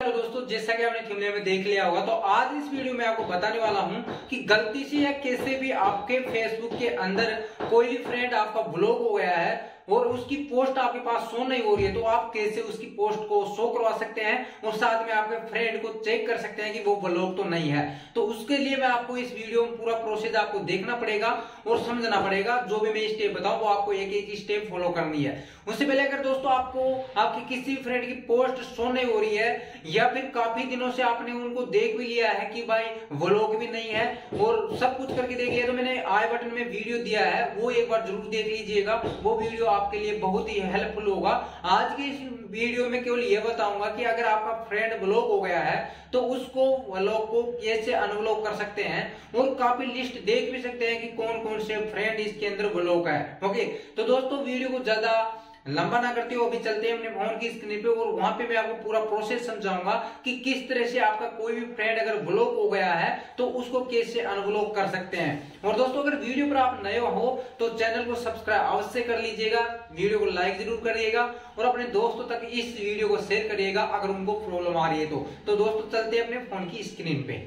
Hello दोस्तों, जैसा कि आपने थंबनेल में देख लिया होगा, तो आज इस वीडियो में आपको बताने वाला हूं कि गलती से या कैसे भी आपके फेसबुक के अंदर कोई भी फ्रेंड आपका ब्लॉक हो गया है और उसकी पोस्ट आपके पास शो नहीं हो रही है, तो आप कैसे उसकी पोस्ट को शो करवा सकते हैं और साथ में आपके फ्रेंड को चेक कर सकते हैं कि वो ब्लॉक तो नहीं है। तो उसके लिए मैं आपको इस वीडियो में पूरा प्रोसेस आपको देखना पड़ेगा और समझना पड़ेगा। जो भी मैं स्टेप बताऊं वो आपको एक एक स्टेप फॉलो करनी है। उससे पहले अगर दोस्तों आपको आपकी किसी फ्रेंड की पोस्ट शो नहीं हो रही है या फिर काफी दिनों से आपने उनको देख भी लिया है कि भाई ब्लॉक भी नहीं है और सब कुछ करके देख लिया, तो मैंने आई बटन में वीडियो दिया है, वो एक बार जरूर देख लीजिएगा। वो वीडियो आपके लिए बहुत ही हेल्पफुल होगा। आज के इस वीडियो में केवल ये बताऊंगा कि अगर आपका फ्रेंड ब्लॉक हो गया है तो उसको ब्लॉक को कैसे अनब्लॉक कर सकते हैं और काफी लिस्ट देख भी सकते हैं कि कौन कौन से फ्रेंड इसके अंदर ब्लॉक है। ओके, तो दोस्तों वीडियो को ज्यादा लंबा ना करते हो, अभी चलते हैं अपने फोन की स्क्रीन पे और वहां पे मैं आपको पूरा प्रोसेस समझाऊंगा कि किस तरह से आपका कोई भी फ्रेंड अगर ब्लॉक हो गया है तो उसको कैसे अनब्लॉक कर सकते हैं। और दोस्तों अगर वीडियो पर आप नए हो तो चैनल को सब्सक्राइब अवश्य कर लीजिएगा, वीडियो को लाइक जरूर करिएगा और अपने दोस्तों तक इस वीडियो को शेयर करिएगा अगर उनको प्रॉब्लम आ रही है तो दोस्तों चलते हैं अपने फोन की स्क्रीन पे।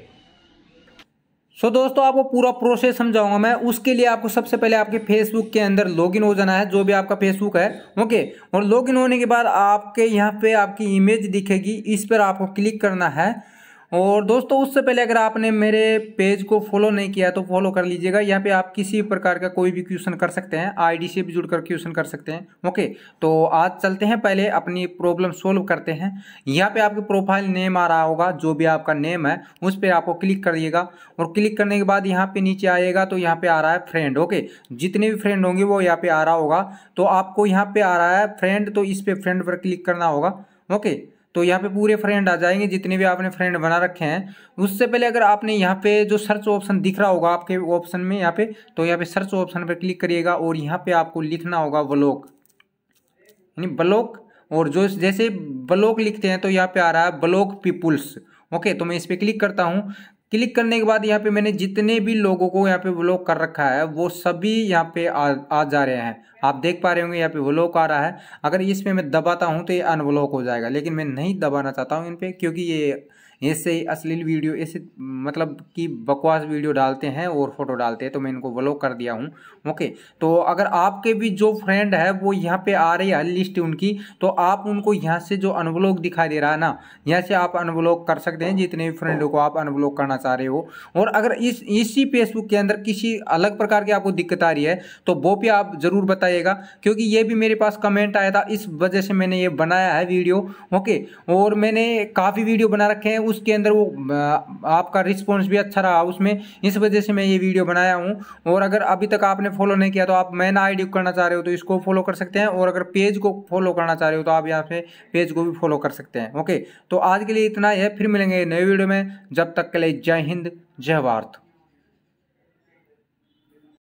दोस्तों आपको पूरा प्रोसेस समझाऊंगा मैं। उसके लिए आपको सबसे पहले आपके फेसबुक के अंदर लॉगिन हो जाना है, जो भी आपका फेसबुक है। ओके, और लॉगिन होने के बाद आपके यहाँ पे आपकी इमेज दिखेगी, इस पर आपको क्लिक करना है। और दोस्तों उससे पहले अगर आपने मेरे पेज को फॉलो नहीं किया तो फॉलो कर लीजिएगा। यहाँ पे आप किसी प्रकार का कोई भी क्वेश्चन कर सकते हैं, आईडी से भी जुड़कर क्वेश्चन कर सकते हैं। ओके, तो आज चलते हैं, पहले अपनी प्रॉब्लम सोल्व करते हैं। यहाँ पे आपके प्रोफाइल नेम आ रहा होगा, जो भी आपका नेम है उस पर आपको क्लिक कर दिएगा और क्लिक करने के बाद यहाँ पे नीचे आएगा तो यहाँ पे आ रहा है फ्रेंड। ओके, जितने भी फ्रेंड होंगे वो यहाँ पे आ रहा होगा, तो आपको यहाँ पे आ रहा है फ्रेंड, तो इस पे फ्रेंड पर क्लिक करना होगा। ओके, तो यहाँ पे पूरे फ्रेंड आ जाएंगे जितने भी आपने फ्रेंड बना रखे हैं। उससे पहले अगर आपने यहाँ पे जो सर्च ऑप्शन दिख रहा होगा आपके ऑप्शन में यहाँ पे, तो यहाँ पे सर्च ऑप्शन पर क्लिक करिएगा और यहाँ पे आपको लिखना होगा ब्लॉक, यानी ब्लॉक। और जो जैसे ब्लॉक लिखते हैं तो यहाँ पे आ रहा है ब्लॉक पीपुल्स। ओके, तो मैं इस पर क्लिक करता हूँ। क्लिक करने के बाद यहाँ पे मैंने जितने भी लोगों को यहाँ पे ब्लॉक कर रखा है वो सभी यहाँ पे आ जा रहे हैं। आप देख पा रहे होंगे यहाँ पे ब्लॉक आ रहा है। अगर इसमें मैं दबाता हूँ तो ये अनब्लॉक हो जाएगा, लेकिन मैं नहीं दबाना चाहता हूँ इन पे, क्योंकि ये ऐसे अश्लील वीडियो, ऐसे मतलब कि बकवास वीडियो डालते हैं और फोटो डालते हैं, तो मैं इनको ब्लॉक कर दिया हूँ। ओके, तो अगर आपके भी जो फ्रेंड है वो यहाँ पे आ रही है लिस्ट उनकी, तो आप उनको यहाँ से जो अनब्लॉक दिखाई दे रहा है ना, यहाँ से आप अनब्लॉक कर सकते हैं जितने भी फ्रेंडों को आप अनब्लॉक करना चाह रहे हो। और अगर इसी फेसबुक के अंदर किसी अलग प्रकार की आपको दिक्कत आ रही है तो वो भी आप जरूर बताइएगा, क्योंकि ये भी मेरे पास कमेंट आया था, इस वजह से मैंने ये बनाया है वीडियो। ओके, और मैंने काफ़ी वीडियो बना रखे हैं, उसके अंदर वो आपका रिस्पॉन्स भी अच्छा रहा उसमें, इस वजह से मैं ये वीडियो बनाया हूँ। और अगर अभी तक आपने फॉलो नहीं किया तो आप मैन आईडी करना चाह रहे हो तो इसको फॉलो कर सकते हैं, और अगर पेज को फॉलो करना चाह रहे हो तो आप यहाँ पे पेज को भी फॉलो कर सकते हैं। ओके, तो आज के लिए इतना ही है, फिर मिलेंगे नए वीडियो में। जब तक के लिए जय हिंद, जय भारत।